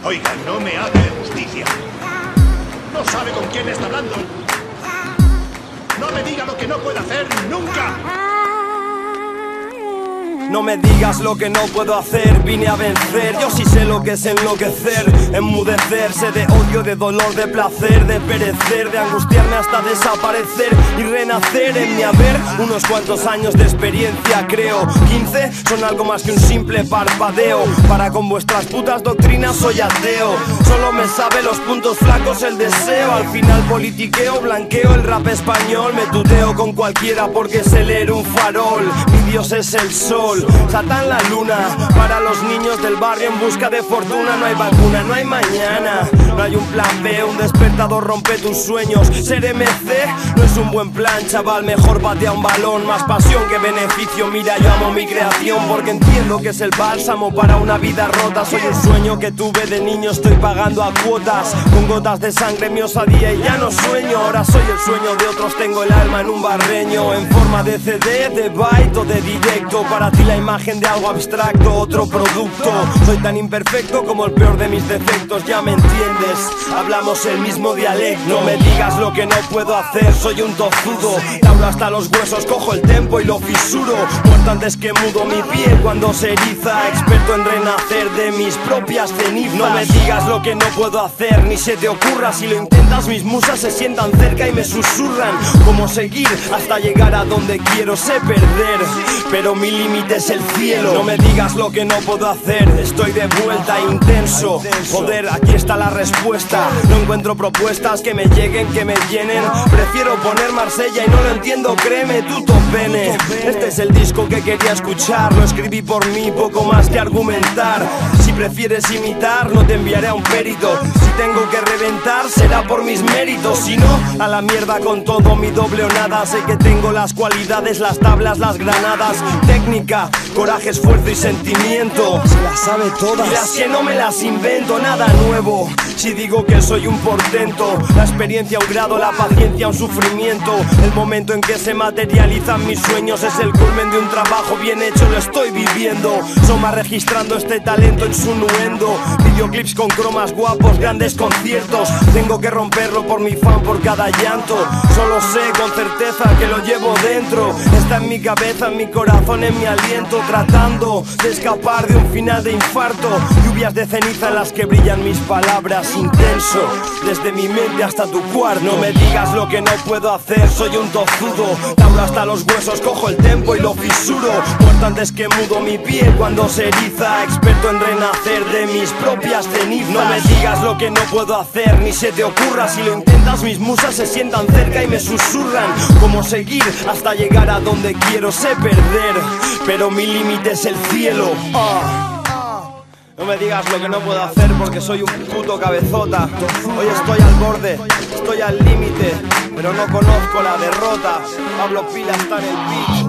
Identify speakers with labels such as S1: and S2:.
S1: Oiga, no me hace justicia. No sabe con quién está hablando. No me diga lo que no puede hacer nunca.
S2: No me digas lo que no puedo hacer, vine a vencer. Yo sí sé lo que es enloquecer, enmudecerse de odio, de dolor, de placer, de perecer, de angustiarme hasta desaparecer y renacer en mi haber. Unos cuantos años de experiencia, creo. 15 son algo más que un simple parpadeo. Para con vuestras putas doctrinas soy ateo. Solo me sabe los puntos flacos el deseo. Al final politiqueo, blanqueo el rap español. Me tuteo con cualquiera porque sé leer un farol. Mi Dios es el sol, Satán la luna. Para los niños del barrio en busca de fortuna. No hay vacuna, no hay mañana, no hay un plan B. Un despertador rompe tus sueños. Ser MC no es un buen plan, chaval. Mejor batea un balón, más pasión que beneficio. Mira, yo amo mi creación porque entiendo que es el bálsamo para una vida rota. Soy un sueño que tuve de niño, estoy pagando a cuotas. Con gotas de sangre mi osadía y ya no sueño. Ahora soy el sueño de otros, tengo el alma en un barreño. En forma de CD, de byte o de directo. Para ti la imagen de algo abstracto, otro producto. Soy tan imperfecto como el peor de mis defectos, ya me entiendes, hablamos el mismo dialecto. No me digas lo que no puedo hacer, soy un tozudo. Te hablo hasta los huesos, cojo el tempo y lo fisuro. Muerto antes que mudo mi piel cuando se eriza. Experto en renacer de mis propias cenizas. No me digas lo que no puedo hacer, ni se te ocurra. Si lo intentas mis musas se sientan cerca y me susurran cómo seguir hasta llegar a donde quiero. Sé perder, pero mi límite es el cielo. No me digas lo que no puedo hacer, estoy de vuelta intenso. Joder, aquí está la respuesta. No encuentro propuestas que me lleguen, que me llenen. Prefiero poner Marsella y no lo entiendo, créeme, tuto pene. Este es el disco que quería escuchar, lo escribí por mí, poco más que argumentar. Si prefieres imitar, no te enviaré a un perito. Si tengo que reventar, será por mis méritos. Si no, a la mierda con todo, mi doble o nada. Sé que tengo las cualidades, las tablas, las granadas. Técnica, coraje, esfuerzo y sentimiento. Se las sabe todas y las que no me las invento. Nada nuevo, si digo que soy un portento. La experiencia un grado, la paciencia un sufrimiento. El momento en que se materializan mis sueños es el culmen de un trabajo bien hecho, lo estoy viviendo. Soma registrando este talento en su nuendo. Videoclips con cromas guapos, grandes conciertos. Tengo que romperlo por mi fan, por cada llanto. Solo sé con certeza que lo llevo dentro. Está en mi cabeza, en mi corazón, en mi aliento. Tratando de escapar de un final de infarto. Lluvias de ceniza en las que brillan mis palabras. Intenso, desde mi mente hasta tu cuarto. No me digas lo que no puedo hacer, soy un tozudo. Te hablo hasta los huesos, cojo el tempo y lo fisuro. Muerto antes que mudo mi piel cuando se eriza. Experto en renacer de mis propias cenizas. No me digas lo que no puedo hacer, ni se te ocurra. Si lo intentas mis musas se sientan cerca y me susurran cómo seguir hasta llegar a donde quiero. Sé perder, pero mi límite es el cielo. No me digas lo que no puedo hacer porque soy un puto cabezota. Hoy estoy al borde, estoy al límite, pero no conozco la derrota. Pablo Pila está en el beat.